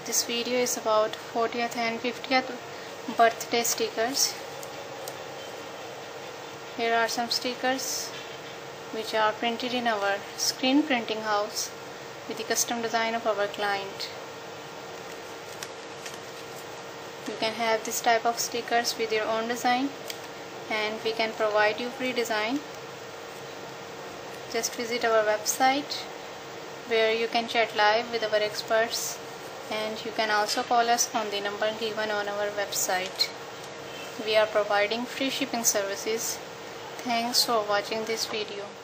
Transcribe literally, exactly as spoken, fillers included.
This video is about fortieth and fiftieth birthday stickers. Here are some stickers which are printed in our screen printing house with the custom design of our client. You can have this type of stickers with your own design, and we can provide you free design. Just visit our website where you can chat live with our experts, and you can also call us on the number given on our website. We are providing free shipping services. Thanks for watching this video.